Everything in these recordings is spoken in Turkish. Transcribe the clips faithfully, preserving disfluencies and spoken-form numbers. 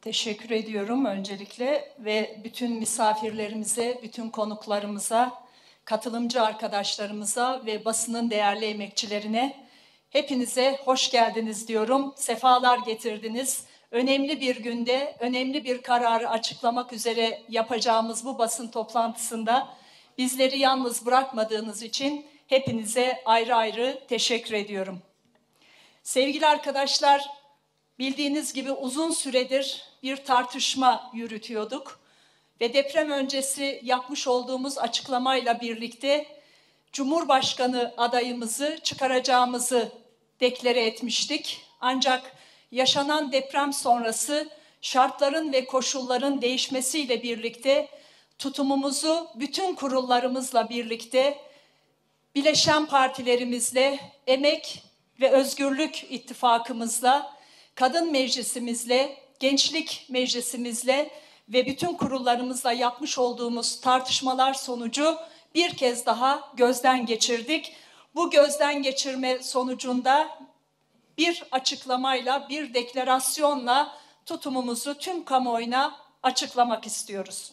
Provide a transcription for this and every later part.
Teşekkür ediyorum öncelikle ve bütün misafirlerimize, bütün konuklarımıza, katılımcı arkadaşlarımıza ve basının değerli emekçilerine hepinize hoş geldiniz diyorum. Sefalar getirdiniz. Önemli bir günde, önemli bir kararı açıklamak üzere yapacağımız bu basın toplantısında bizleri yalnız bırakmadığınız için hepinize ayrı ayrı teşekkür ediyorum. Sevgili arkadaşlar, bildiğiniz gibi uzun süredir bir tartışma yürütüyorduk ve deprem öncesi yapmış olduğumuz açıklamayla birlikte Cumhurbaşkanı adayımızı çıkaracağımızı deklare etmiştik. Ancak yaşanan deprem sonrası şartların ve koşulların değişmesiyle birlikte tutumumuzu bütün kurullarımızla birlikte bileşen partilerimizle, Emek ve Özgürlük İttifakımızla, Kadın Meclisimizle, Gençlik Meclisimizle ve bütün kurullarımızla yapmış olduğumuz tartışmalar sonucu bir kez daha gözden geçirdik. Bu gözden geçirme sonucunda bir açıklamayla, bir deklarasyonla tutumumuzu tüm kamuoyuna açıklamak istiyoruz.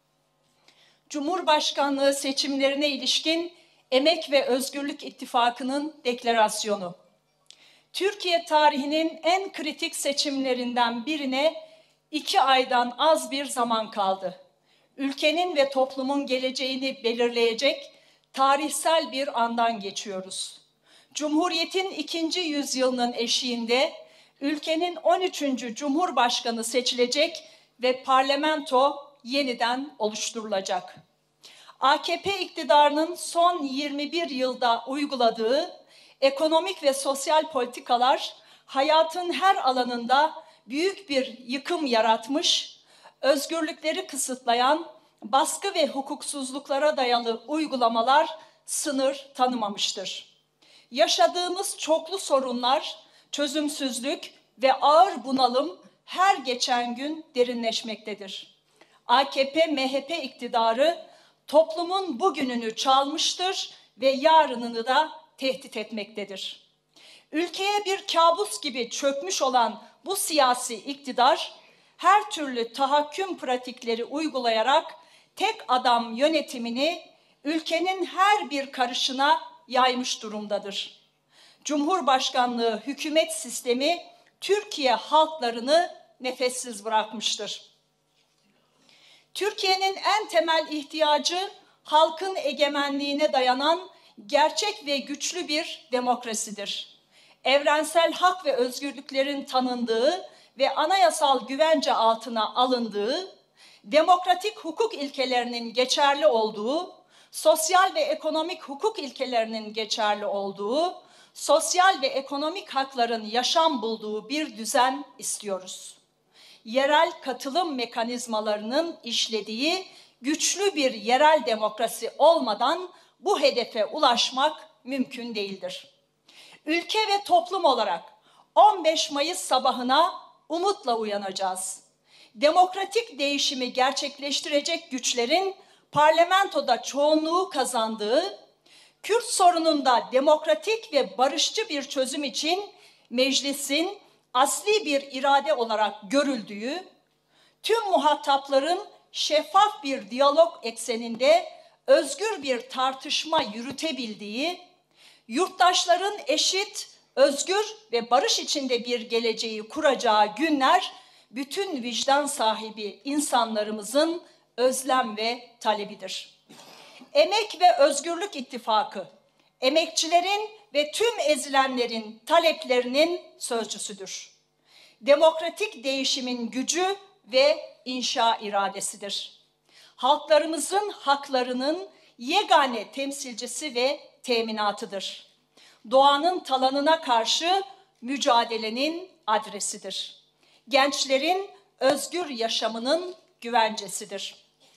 Cumhurbaşkanlığı seçimlerine ilişkin Emek ve Özgürlük İttifakı'nın deklarasyonu. Türkiye tarihinin en kritik seçimlerinden birine iki aydan az bir zaman kaldı. Ülkenin ve toplumun geleceğini belirleyecek tarihsel bir andan geçiyoruz. Cumhuriyetin ikinci yüzyılının eşiğinde ülkenin on üçüncü Cumhurbaşkanı seçilecek ve parlamento yeniden oluşturulacak. A K P iktidarının son yirmi bir yılda uyguladığı ekonomik ve sosyal politikalar hayatın her alanında büyük bir yıkım yaratmış, özgürlükleri kısıtlayan baskı ve hukuksuzluklara dayalı uygulamalar sınır tanımamıştır. Yaşadığımız çoklu sorunlar, çözümsüzlük ve ağır bunalım her geçen gün derinleşmektedir. A K P M H P iktidarı toplumun bugününü çalmıştır ve yarınını da tehdit etmektedir. Ülkeye bir kabus gibi çökmüş olan bu siyasi iktidar her türlü tahakküm pratikleri uygulayarak tek adam yönetimini ülkenin her bir karışına yaymış durumdadır. Cumhurbaşkanlığı hükümet sistemi Türkiye halklarını nefessiz bırakmıştır. Türkiye'nin en temel ihtiyacı halkın egemenliğine dayanan gerçek ve güçlü bir demokrasidir. Evrensel hak ve özgürlüklerin tanındığı ve anayasal güvence altına alındığı, demokratik hukuk ilkelerinin geçerli olduğu, sosyal ve ekonomik hukuk ilkelerinin geçerli olduğu, sosyal ve ekonomik hakların yaşam bulduğu bir düzen istiyoruz. Yerel katılım mekanizmalarının işlediği güçlü bir yerel demokrasi olmadan bu hedefe ulaşmak mümkün değildir. Ülke ve toplum olarak on beş Mayıs sabahına umutla uyanacağız. Demokratik değişimi gerçekleştirecek güçlerin parlamentoda çoğunluğu kazandığı, Kürt sorununda demokratik ve barışçı bir çözüm için meclisin asli bir irade olarak görüldüğü, tüm muhatapların şeffaf bir diyalog ekseninde özgür bir tartışma yürütebildiği, yurttaşların eşit, özgür ve barış içinde bir geleceği kuracağı günler bütün vicdan sahibi insanlarımızın özlem ve talebidir. Emek ve Özgürlük İttifakı, emekçilerin ve tüm ezilenlerin taleplerinin sözcüsüdür. Demokratik değişimin gücü ve inşa iradesidir. Halklarımızın haklarının yegane temsilcisi ve teminatıdır. Doğanın talanına karşı mücadelenin adresidir. Gençlerin özgür yaşamının güvencesidir.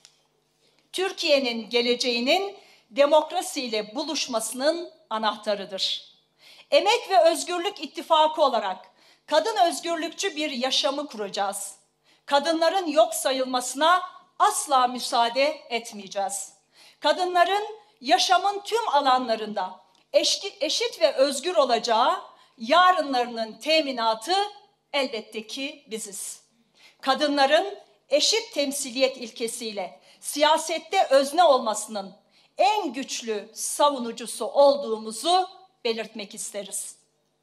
Türkiye'nin geleceğinin demokrasiyle buluşmasının anahtarıdır. Emek ve Özgürlük İttifakı olarak kadın özgürlükçü bir yaşamı kuracağız. Kadınların yok sayılmasına asla müsaade etmeyeceğiz. Kadınların yaşamın tüm alanlarında eşit ve özgür olacağı yarınlarının teminatı elbette ki biziz. kadınların eşit temsiliyet ilkesiyle siyasette özne olmasının en güçlü savunucusu olduğumuzu belirtmek isteriz.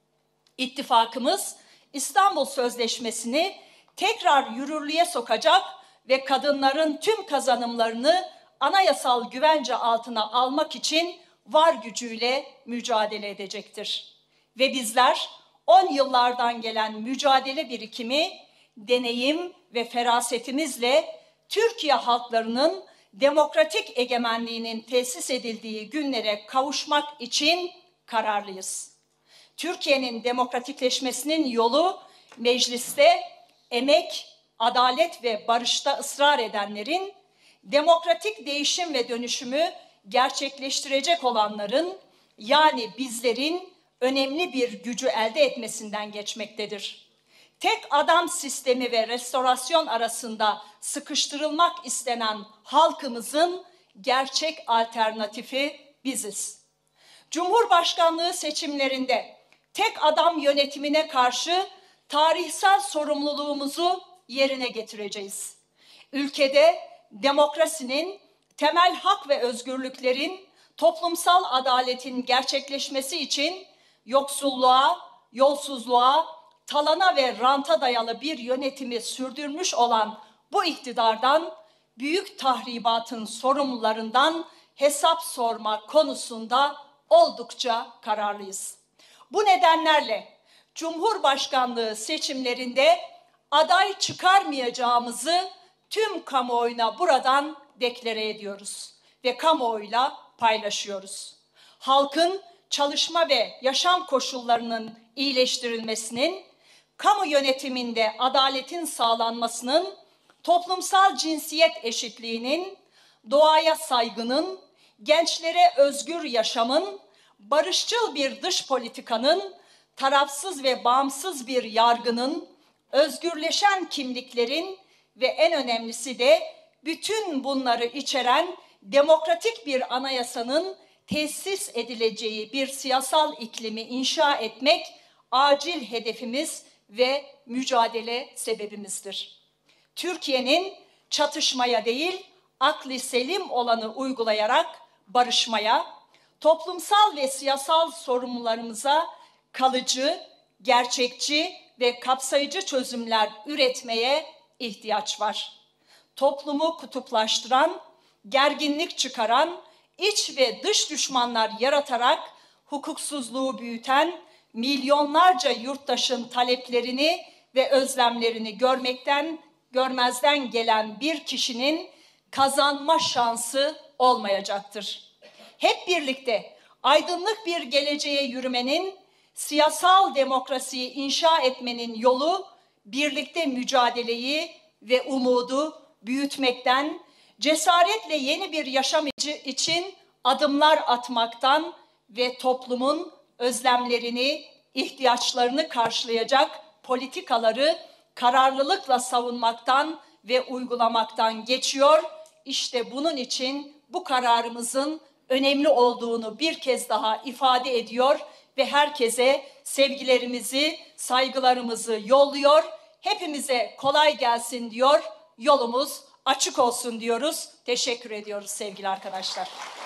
İttifakımız İstanbul Sözleşmesi'ni tekrar yürürlüğe sokacak ve kadınların tüm kazanımlarını anayasal güvence altına almak için var gücüyle mücadele edecektir. Ve bizler on yıllardan gelen mücadele birikimi, deneyim ve ferasetimizle Türkiye halklarının demokratik egemenliğinin tesis edildiği günlere kavuşmak için kararlıyız. Türkiye'nin demokratikleşmesinin yolu mecliste emek, adalet ve barışta ısrar edenlerin, demokratik değişim ve dönüşümü gerçekleştirecek olanların, yani bizlerin önemli bir gücü elde etmesinden geçmektedir. Tek adam sistemi ve restorasyon arasında sıkıştırılmak istenen halkımızın gerçek alternatifi biziz. Cumhurbaşkanlığı seçimlerinde tek adam yönetimine karşı tarihsel sorumluluğumuzu yerine getireceğiz. Ülkede demokrasinin, temel hak ve özgürlüklerin, toplumsal adaletin gerçekleşmesi için yoksulluğa, yolsuzluğa, talana ve ranta dayalı bir yönetimi sürdürmüş olan bu iktidardan, büyük tahribatın sorumlularından hesap sorma konusunda oldukça kararlıyız. Bu nedenlerle Cumhurbaşkanlığı seçimlerinde aday çıkarmayacağımızı tüm kamuoyuna buradan deklare ediyoruz ve kamuoyuyla paylaşıyoruz. Halkın çalışma ve yaşam koşullarının iyileştirilmesinin, kamu yönetiminde adaletin sağlanmasının, toplumsal cinsiyet eşitliğinin, doğaya saygının, gençlere özgür yaşamın, barışçıl bir dış politikanın, tarafsız ve bağımsız bir yargının, özgürleşen kimliklerin ve en önemlisi de bütün bunları içeren demokratik bir anayasanın tesis edileceği bir siyasal iklimi inşa etmek acil hedefimiz ve mücadele sebebimizdir. Türkiye'nin çatışmaya değil, akli selim olanı uygulayarak barışmaya, toplumsal ve siyasal sorumlularımıza kalıcı, gerçekçi ve kapsayıcı çözümler üretmeye ihtiyaç var. Toplumu kutuplaştıran, gerginlik çıkaran, iç ve dış düşmanlar yaratarak hukuksuzluğu büyüten milyonlarca yurttaşın taleplerini ve özlemlerini görmekten, görmezden gelen bir kişinin kazanma şansı olmayacaktır. Hep birlikte aydınlık bir geleceğe yürümenin, siyasal demokrasiyi inşa etmenin yolu birlikte mücadeleyi ve umudu büyütmekten, cesaretle yeni bir yaşam için adımlar atmaktan ve toplumun özlemlerini, ihtiyaçlarını karşılayacak politikaları kararlılıkla savunmaktan ve uygulamaktan geçiyor. İşte bunun için bu kararımızın önemli olduğunu bir kez daha ifade ediyor ve herkese sevgilerimizi, saygılarımızı yolluyor. Hepimize kolay gelsin diyor, yolumuz açık olsun diyoruz. Teşekkür ediyoruz sevgili arkadaşlar.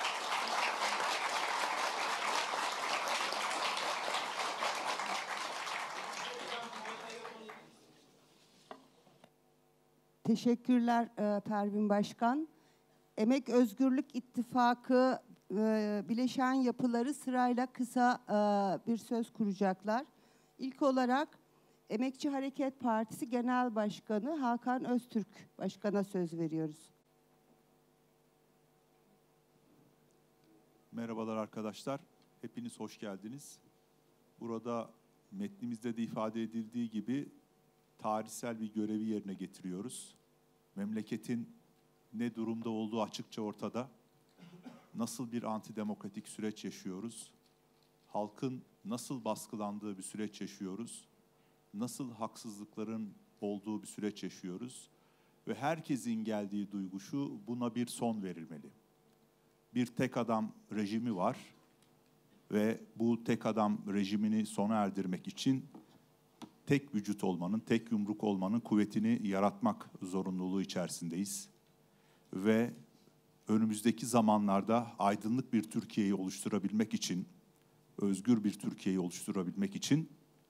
Teşekkürler Pervin Başkan. Emek Özgürlük İttifakı bileşen yapıları sırayla kısa bir söz kuracaklar. İlk olarak Emekçi Hareket Partisi Genel Başkanı Hakan Öztürk Başkan'a söz veriyoruz. Merhabalar arkadaşlar, hepiniz hoş geldiniz. Burada metnimizde de ifade edildiği gibi tarihsel bir görevi yerine getiriyoruz. Memleketin ne durumda olduğu açıkça ortada. Nasıl bir antidemokratik süreç yaşıyoruz? Halkın nasıl baskılandığı bir süreç yaşıyoruz? Nasıl haksızlıkların olduğu bir süreç yaşıyoruz? Ve herkesin geldiği duygu şu, buna bir son verilmeli. Bir tek adam rejimi var ve bu tek adam rejimini sona erdirmek için tek vücut olmanın, tek yumruk olmanın kuvvetini yaratmak zorunluluğu içerisindeyiz. Ve önümüzdeki zamanlarda aydınlık bir Türkiye'yi oluşturabilmek için, özgür bir Türkiye'yi oluşturabilmek için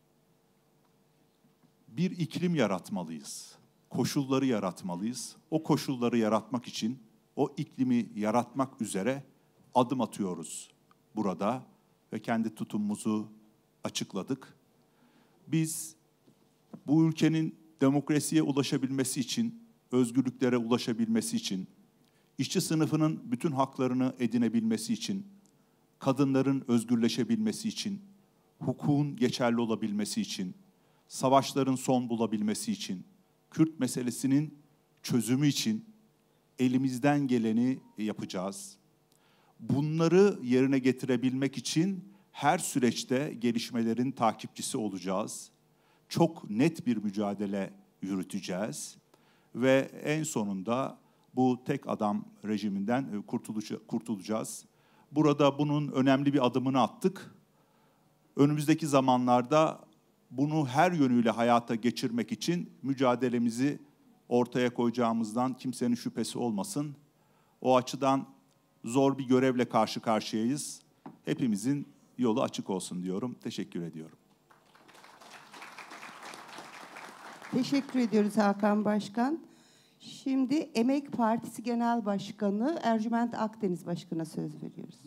bir iklim yaratmalıyız. Koşulları yaratmalıyız. O koşulları yaratmak için, o iklimi yaratmak üzere adım atıyoruz burada ve kendi tutumumuzu açıkladık. Biz bu ülkenin demokrasiye ulaşabilmesi için, özgürlüklere ulaşabilmesi için, işçi sınıfının bütün haklarını edinebilmesi için, kadınların özgürleşebilmesi için, hukukun geçerli olabilmesi için, savaşların son bulabilmesi için, Kürt meselesinin çözümü için elimizden geleni yapacağız. Bunları yerine getirebilmek için her süreçte gelişmelerin takipçisi olacağız. Çok net bir mücadele yürüteceğiz ve en sonunda bu tek adam rejiminden kurtulacağız. Burada bunun önemli bir adımını attık. Önümüzdeki zamanlarda bunu her yönüyle hayata geçirmek için mücadelemizi ortaya koyacağımızdan kimsenin şüphesi olmasın. O açıdan zor bir görevle karşı karşıyayız. Hepimizin yolu açık olsun diyorum. Teşekkür ediyorum. Teşekkür ediyoruz Hakan Başkan. Şimdi Emek Partisi Genel Başkanı Ercüment Akdeniz Başkan'a söz veriyoruz.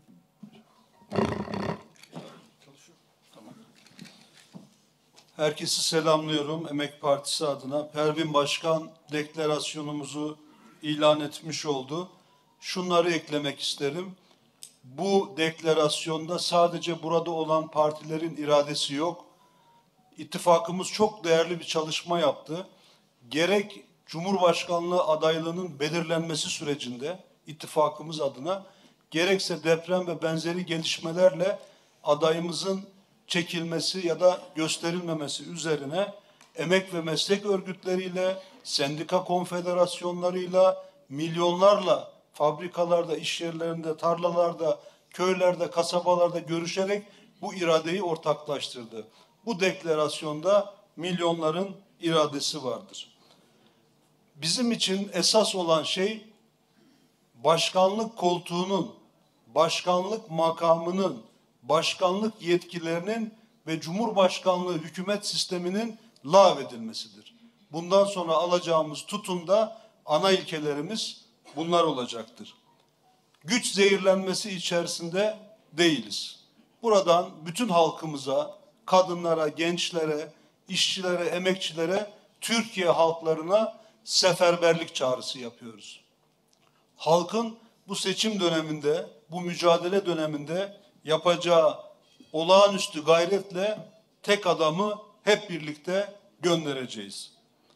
Herkesi selamlıyorum Emek Partisi adına. Pervin Başkan deklarasyonumuzu ilan etmiş oldu. Şunları eklemek isterim. Bu deklarasyonda sadece burada olan partilerin iradesi yok. İttifakımız çok değerli bir çalışma yaptı. Gerek Cumhurbaşkanlığı adaylığının belirlenmesi sürecinde ittifakımız adına, gerekse deprem ve benzeri gelişmelerle adayımızın çekilmesi ya da gösterilmemesi üzerine emek ve meslek örgütleriyle, sendika konfederasyonlarıyla, milyonlarla fabrikalarda, iş yerlerinde, tarlalarda, köylerde, kasabalarda görüşerek bu iradeyi ortaklaştırdı. Bu deklarasyonda milyonların iradesi vardır. Bizim için esas olan şey başkanlık koltuğunun, başkanlık makamının, başkanlık yetkilerinin ve Cumhurbaşkanlığı hükümet sisteminin lağvedilmesidir. Bundan sonra alacağımız tutumda ana ilkelerimiz bunlar olacaktır. Güç zehirlenmesi içerisinde değiliz. Buradan bütün halkımıza, kadınlara, gençlere, işçilere, emekçilere, Türkiye halklarına seferberlik çağrısı yapıyoruz. Halkın bu seçim döneminde, bu mücadele döneminde yapacağı olağanüstü gayretle tek adamı hep birlikte göndereceğiz.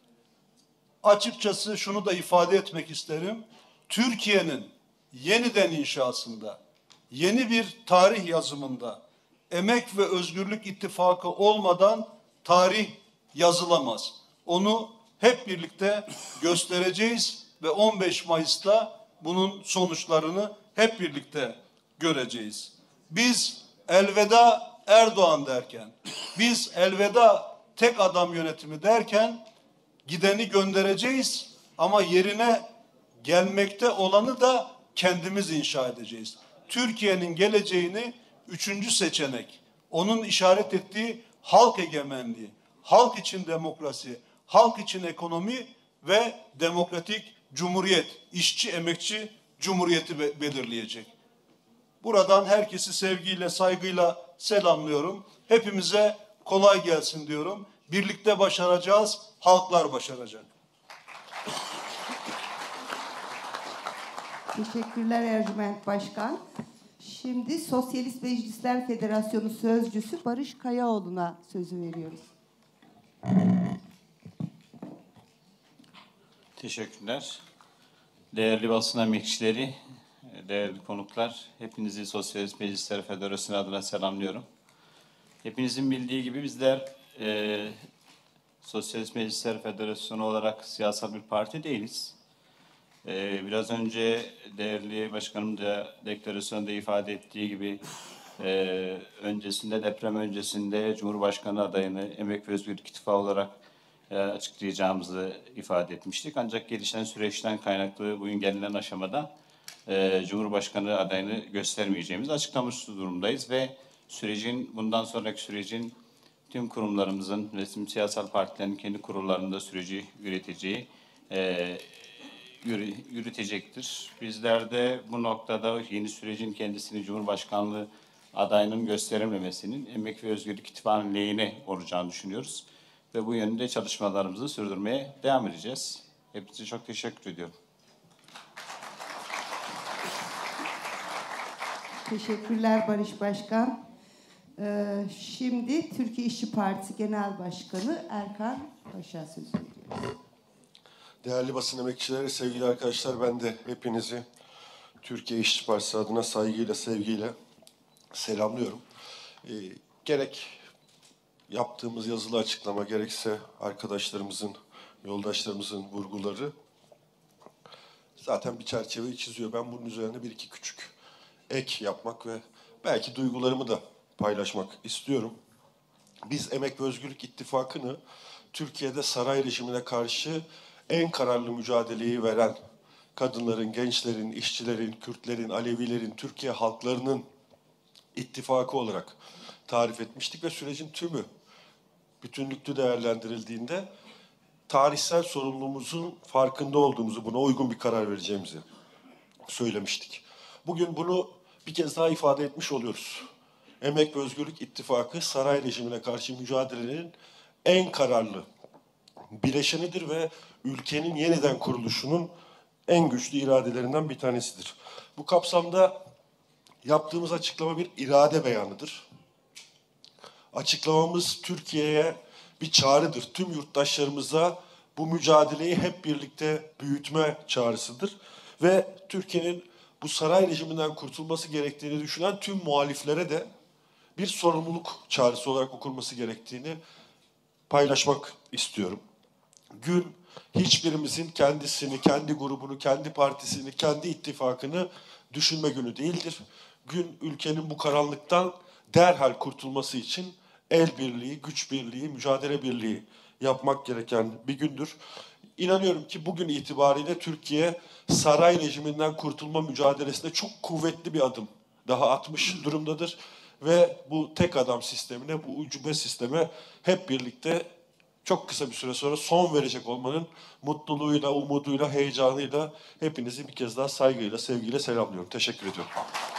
Açıkçası şunu da ifade etmek isterim. Türkiye'nin yeniden inşasında, yeni bir tarih yazımında Emek ve Özgürlük İttifakı olmadan tarih yazılamaz. Onu hep birlikte göstereceğiz ve on beş Mayıs'ta bunun sonuçlarını hep birlikte göreceğiz. Biz elveda Erdoğan derken, biz elveda tek adam yönetimi derken gideni göndereceğiz ama yerine gelmekte olanı da kendimiz inşa edeceğiz. Türkiye'nin geleceğini üçüncü seçenek, onun işaret ettiği halk egemenliği, halk için demokrasi, halk için ekonomi ve demokratik cumhuriyet, işçi emekçi cumhuriyeti be- belirleyecek. Buradan herkesi sevgiyle, saygıyla selamlıyorum. Hepimize kolay gelsin diyorum. Birlikte başaracağız, halklar başaracak. Teşekkürler Ercüment Başkan. Şimdi Sosyalist Meclisler Federasyonu Sözcüsü Barış Kayaoğlu'na sözü veriyoruz. Teşekkürler. Değerli basın emekçileri, değerli konuklar, hepinizi Sosyalist Meclisler Federasyonu adına selamlıyorum. Hepinizin bildiği gibi bizler e, Sosyalist Meclisler Federasyonu olarak siyasal bir parti değiliz. E, biraz önce değerli başkanım da deklarasyonda ifade ettiği gibi Ee, öncesinde, deprem öncesinde Cumhurbaşkanı adayını Emek ve Özgürlük İttifakı olarak e, açıklayacağımızı ifade etmiştik. Ancak gelişen süreçten kaynaklı bugün gelinen aşamada e, Cumhurbaşkanı adayını göstermeyeceğimizi açıklamış durumdayız ve sürecin, bundan sonraki sürecin tüm kurumlarımızın ve tüm siyasal partilerin kendi kurullarında süreci üreteceği, e, yürü, yürütecektir. Bizler de bu noktada yeni sürecin kendisini Cumhurbaşkanlığı adayının gösterilmemesinin Emek ve Özgürlük İttifakı'nın lehine olacağını düşünüyoruz. Ve bu yönde çalışmalarımızı sürdürmeye devam edeceğiz. Hepinize çok teşekkür ediyorum. Teşekkürler Barış Başkan. Ee, şimdi Türkiye İşçi Partisi Genel Başkanı Erkan Paşa sözü veriyor. Değerli basın emekçileri, sevgili arkadaşlar, ben de hepinizi Türkiye İşçi Partisi adına saygıyla, sevgiyle selamlıyorum. Ee, gerek yaptığımız yazılı açıklama, gerekse arkadaşlarımızın, yoldaşlarımızın vurguları zaten bir çerçeveyi çiziyor. Ben bunun üzerine bir iki küçük ek yapmak ve belki duygularımı da paylaşmak istiyorum. Biz Emek ve Özgürlük İttifakı'nı Türkiye'de saray rejimine karşı en kararlı mücadeleyi veren kadınların, gençlerin, işçilerin, Kürtlerin, Alevilerin, Türkiye halklarının ittifakı olarak tarif etmiştik ve sürecin tümü bütünlüklü değerlendirildiğinde tarihsel sorumluluğumuzun farkında olduğumuzu, buna uygun bir karar vereceğimizi söylemiştik. Bugün bunu bir kez daha ifade etmiş oluyoruz. Emek ve Özgürlük İttifakı saray rejimine karşı mücadelenin en kararlı bileşenidir ve ülkenin yeniden kuruluşunun en güçlü iradelerinden bir tanesidir. Bu kapsamda yaptığımız açıklama bir irade beyanıdır. Açıklamamız Türkiye'ye bir çağrıdır. Tüm yurttaşlarımıza bu mücadeleyi hep birlikte büyütme çağrısıdır. Ve Türkiye'nin bu saray rejiminden kurtulması gerektiğini düşünen tüm muhaliflere de bir sorumluluk çağrısı olarak okunması gerektiğini paylaşmak istiyorum. Gün hiçbirimizin kendisini, kendi grubunu, kendi partisini, kendi ittifakını düşünme günü değildir. Gün ülkenin bu karanlıktan derhal kurtulması için el birliği, güç birliği, mücadele birliği yapmak gereken bir gündür. İnanıyorum ki bugün itibariyle Türkiye saray rejiminden kurtulma mücadelesinde çok kuvvetli bir adım daha atmış durumdadır. Ve bu tek adam sistemine, bu ucube sisteme hep birlikte çok kısa bir süre sonra son verecek olmanın mutluluğuyla, umuduyla, heyecanıyla hepinizi bir kez daha saygıyla, sevgiyle selamlıyorum. Teşekkür ediyorum.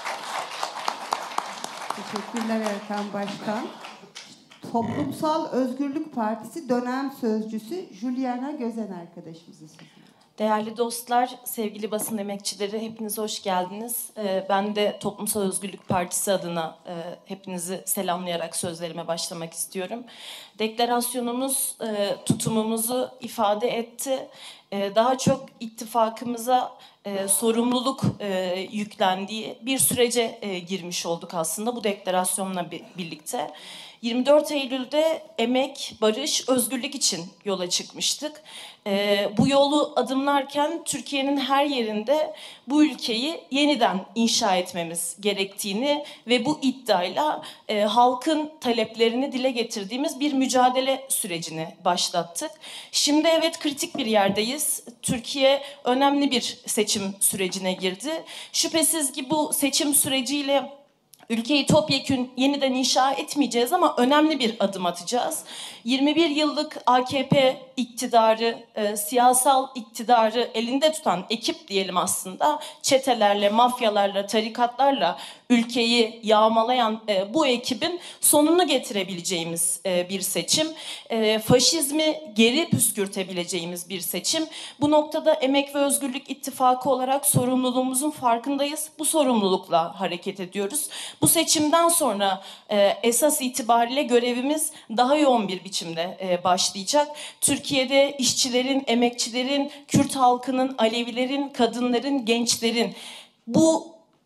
Teşekkürler Erkan Başkan. Toplumsal Özgürlük Partisi dönem sözcüsü Juliana Gözen arkadaşımızı sunuyor. Değerli dostlar, sevgili basın emekçileri, hepiniz hoş geldiniz. Ben de Toplumsal Özgürlük Partisi adına hepinizi selamlayarak sözlerime başlamak istiyorum. Deklarasyonumuz tutumumuzu ifade etti. Daha çok ittifakımıza sorumluluk yüklendiği bir sürece girmiş olduk aslında bu deklarasyonla birlikte. yirmi dört Eylül'de emek, barış, özgürlük için yola çıkmıştık. Ee, bu yolu adımlarken Türkiye'nin her yerinde bu ülkeyi yeniden inşa etmemiz gerektiğini ve bu iddiayla e, halkın taleplerini dile getirdiğimiz bir mücadele sürecini başlattık. Şimdi evet kritik bir yerdeyiz. Türkiye önemli bir seçim sürecine girdi. Şüphesiz ki bu seçim süreciyle ülkeyi topyekün yeniden inşa etmeyeceğiz ama önemli bir adım atacağız. yirmi bir yıllık A K P iktidarı, e, siyasal iktidarı elinde tutan ekip diyelim aslında, çetelerle, mafyalarla, tarikatlarla ülkeyi yağmalayan e, bu ekibin sonunu getirebileceğimiz e, bir seçim. E, faşizmi geri püskürtebileceğimiz bir seçim. Bu noktada Emek ve Özgürlük İttifakı olarak sorumluluğumuzun farkındayız. Bu sorumlulukla hareket ediyoruz. Bu seçimden sonra e, esas itibariyle görevimiz daha yoğun bir biçimde e, başlayacak. Türkiye'de işçilerin, emekçilerin, Kürt halkının, Alevilerin, kadınların, gençlerin bu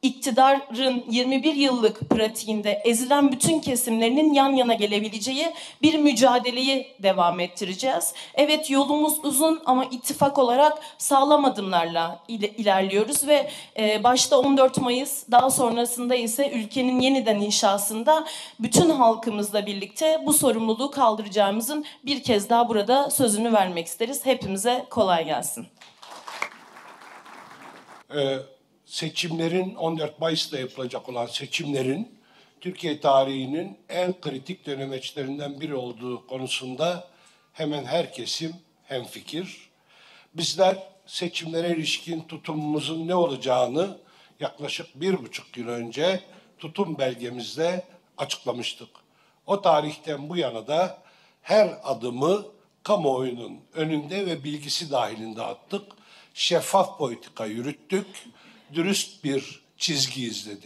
iktidarın yirmi bir yıllık pratiğinde ezilen bütün kesimlerinin yan yana gelebileceği bir mücadeleyi devam ettireceğiz. Evet, yolumuz uzun ama ittifak olarak sağlam adımlarla ilerliyoruz ve başta on dört Mayıs, daha sonrasında ise ülkenin yeniden inşasında bütün halkımızla birlikte bu sorumluluğu kaldıracağımızın bir kez daha burada sözünü vermek isteriz. Hepimize kolay gelsin. Ee, seçimlerin on dört Mayıs'ta yapılacak olan seçimlerin Türkiye tarihinin en kritik dönemeçlerinden biri olduğu konusunda hemen her kesim hemfikir. Bizler seçimlere ilişkin tutumumuzun ne olacağını yaklaşık bir buçuk yıl önce tutum belgemizde açıklamıştık. O tarihten bu yana da her adımı kamuoyunun önünde ve bilgisi dahilinde attık. Şeffaf politika yürüttük, dürüst bir çizgi izledik.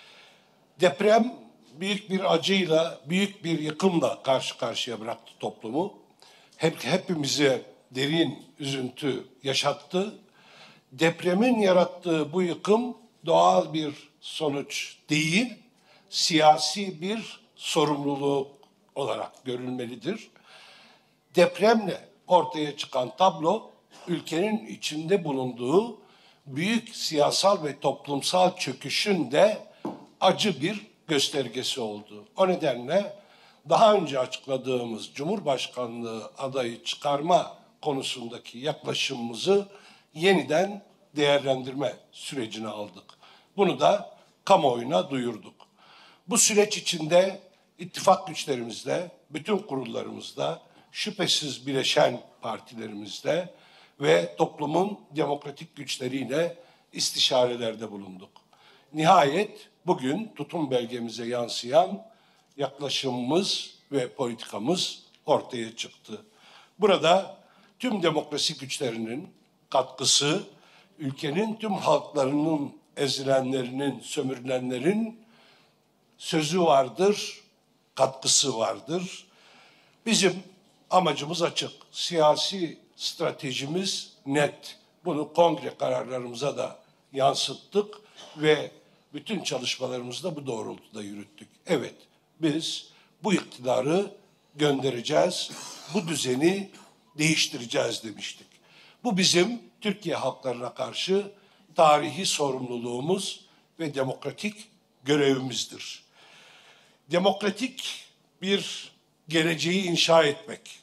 Deprem büyük bir acıyla, büyük bir yıkımla karşı karşıya bıraktı toplumu. Hep, hepimize derin üzüntü yaşattı. Depremin yarattığı bu yıkım doğal bir sonuç değil, siyasi bir sorumluluk olarak görülmelidir. Depremle ortaya çıkan tablo, ülkenin içinde bulunduğu büyük siyasal ve toplumsal çöküşün de acı bir göstergesi oldu. O nedenle daha önce açıkladığımız Cumhurbaşkanlığı adayı çıkarma konusundaki yaklaşımımızı yeniden değerlendirme sürecine aldık. Bunu da kamuoyuna duyurduk. Bu süreç içinde ittifak güçlerimizle, bütün kurullarımızda, şüphesiz bileşen partilerimizde ve toplumun demokratik güçleriyle istişarelerde bulunduk. Nihayet bugün tutum belgemize yansıyan yaklaşımımız ve politikamız ortaya çıktı. Burada tüm demokrasi güçlerinin katkısı, ülkenin tüm halklarının, ezilenlerinin, sömürülenlerin sözü vardır, katkısı vardır. Bizim amacımız açık, siyasi stratejimiz net. Bunu kongre kararlarımıza da yansıttık ve bütün çalışmalarımızı da bu doğrultuda yürüttük. Evet, biz bu iktidarı göndereceğiz, bu düzeni değiştireceğiz demiştik. Bu bizim Türkiye halklarına karşı tarihi sorumluluğumuz ve demokratik görevimizdir. Demokratik bir geleceği inşa etmek,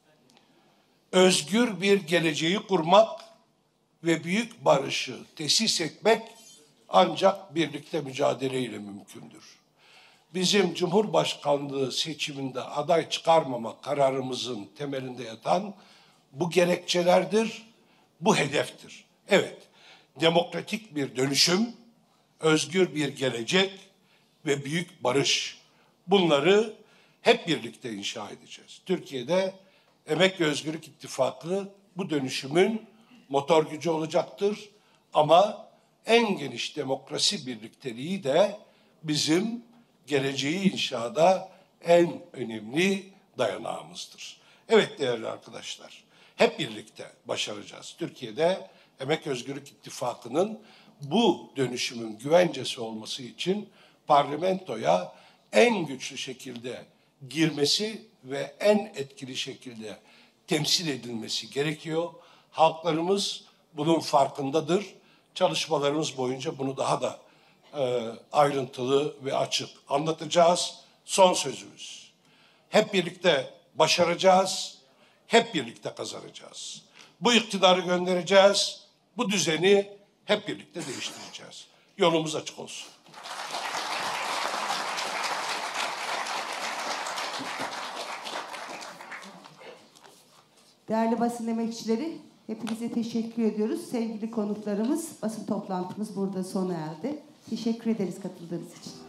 özgür bir geleceği kurmak ve büyük barışı tesis etmek ancak birlikte mücadeleyle mümkündür. Bizim Cumhurbaşkanlığı seçiminde aday çıkarmama kararımızın temelinde yatan bu gerekçelerdir, bu hedeftir. Evet, demokratik bir dönüşüm, özgür bir gelecek ve büyük barış. Bunları hep birlikte inşa edeceğiz. Türkiye'de Emek ve Özgürlük İttifakı bu dönüşümün motor gücü olacaktır. Ama en geniş demokrasi birlikteliği de bizim geleceği inşada en önemli dayanağımızdır. Evet değerli arkadaşlar, hep birlikte başaracağız. Türkiye'de Emek Özgürlük İttifakı'nın bu dönüşümün güvencesi olması için parlamentoya en güçlü şekilde girmesi ve en etkili şekilde temsil edilmesi gerekiyor. Halklarımız bunun farkındadır. Çalışmalarımız boyunca bunu daha da e, ayrıntılı ve açık anlatacağız. Son sözümüz. Hep birlikte başaracağız, hep birlikte kazanacağız. Bu iktidarı göndereceğiz, bu düzeni hep birlikte değiştireceğiz. Yolumuz açık olsun. Değerli basın emekçileri, hepinize teşekkür ediyoruz. Sevgili konuklarımız, basın toplantımız burada sona erdi. Teşekkür ederiz katıldığınız için.